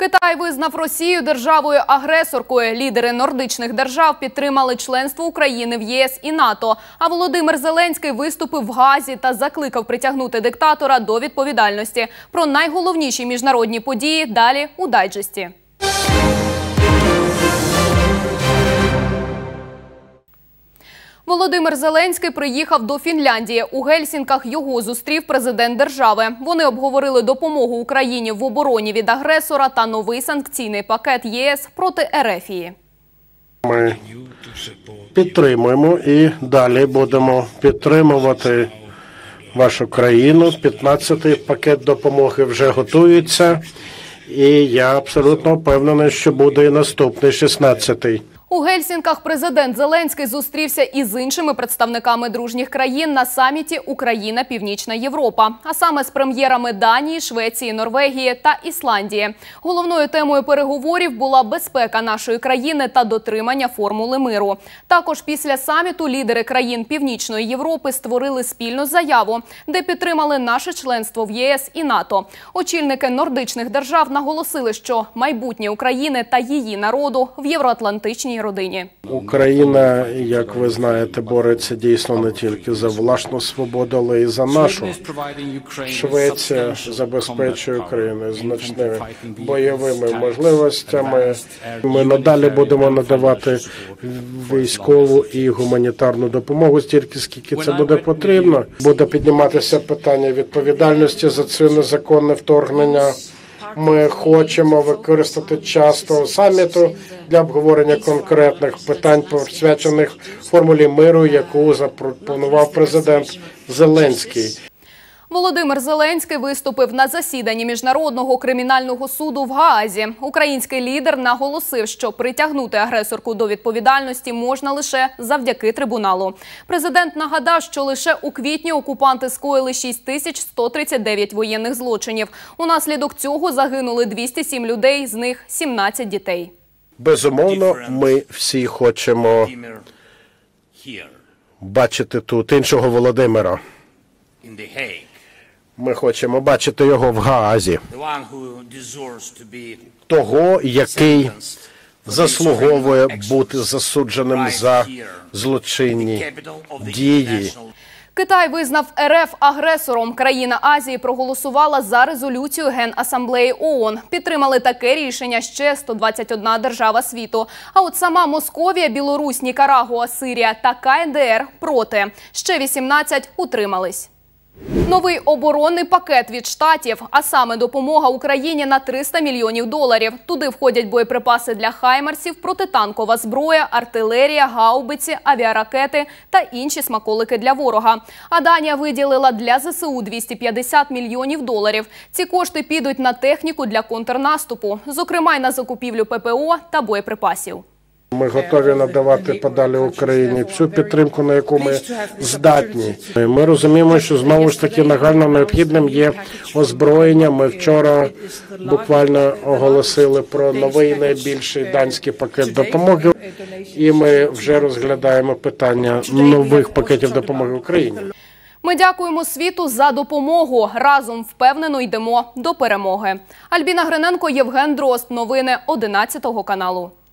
Китай визнав Росію державою-агресоркою. Лідери нордичних держав підтримали членство України в ЄС і НАТО. А Володимир Зеленський виступив в Гаазі та закликав притягнути диктатора до відповідальності. Про найголовніші міжнародні події далі у дайджесті. Володимир Зеленський приїхав до Фінляндії. У Гельсінках його зустрів президент держави. Вони обговорили допомогу Україні в обороні від агресора та новий санкційний пакет ЄС проти Ерефії. Ми підтримуємо і далі будемо підтримувати вашу країну. 15-й пакет допомоги вже готується. І я абсолютно впевнений, що буде і наступний 16-й. У Гельсінках президент Зеленський зустрівся із іншими представниками дружніх країн на саміті «Україна-Північна Європа», а саме з прем'єрами Данії, Швеції, Норвегії та Ісландії. Головною темою переговорів була безпека нашої країни та дотримання формули миру. Також після саміту лідери країн Північної Європи створили спільну заяву, де підтримали наше членство в ЄС і НАТО. Очільники нордичних держав наголосили, що майбутнє України та її народу в євроатлантичній родині. Україна, як ви знаєте, бореться дійсно не тільки за власну свободу, але й за нашу. Швеція забезпечує Україну значними бойовими можливостями. Ми надалі будемо надавати військову і гуманітарну допомогу стільки, скільки це буде потрібно. Буде підніматися питання відповідальності за це незаконне вторгнення. Ми хочемо використати час того саміту для обговорення конкретних питань, присвячених формулі миру, яку запропонував президент Зеленський. Володимир Зеленський виступив на засіданні Міжнародного кримінального суду в Гаазі. Український лідер наголосив, що притягнути агресорку до відповідальності можна лише завдяки трибуналу. Президент нагадав, що лише у квітні окупанти скоїли 6139 воєнних злочинів. Унаслідок цього загинули 207 людей, з них 17 дітей. Безумовно, ми всі хочемо бачити тут іншого Володимира. Ми хочемо бачити його в Гаазі. Того, який заслуговує бути засудженим за злочинні дії. Китай визнав РФ агресором. Країна Азії проголосувала за резолюцію Генасамблеї ООН. Підтримали таке рішення ще 121 держава світу. А от сама Московія, Білорусь, Нікарагуа, Сирія та КНДР проти. Ще 18 утримались. Новий оборонний пакет від Штатів, а саме допомога Україні на $300 мільйонів. Туди входять боєприпаси для хаймарсів, протитанкова зброя, артилерія, гаубиці, авіаракети та інші смаколики для ворога. А Данія виділила для ЗСУ $250 мільйонів. Ці кошти підуть на техніку для контрнаступу, зокрема й на закупівлю ППО та боєприпасів. Ми готові надавати подалі Україні всю підтримку, на яку ми здатні. Ми розуміємо, що знову ж таки нагально необхідним є озброєння. Ми вчора буквально оголосили про новий найбільший данський пакет допомоги. І ми вже розглядаємо питання нових пакетів допомоги Україні. Ми дякуємо світу за допомогу. Разом впевнено йдемо до перемоги. Альбіна Гриненко, Євген Дрозд. Новини 11 каналу.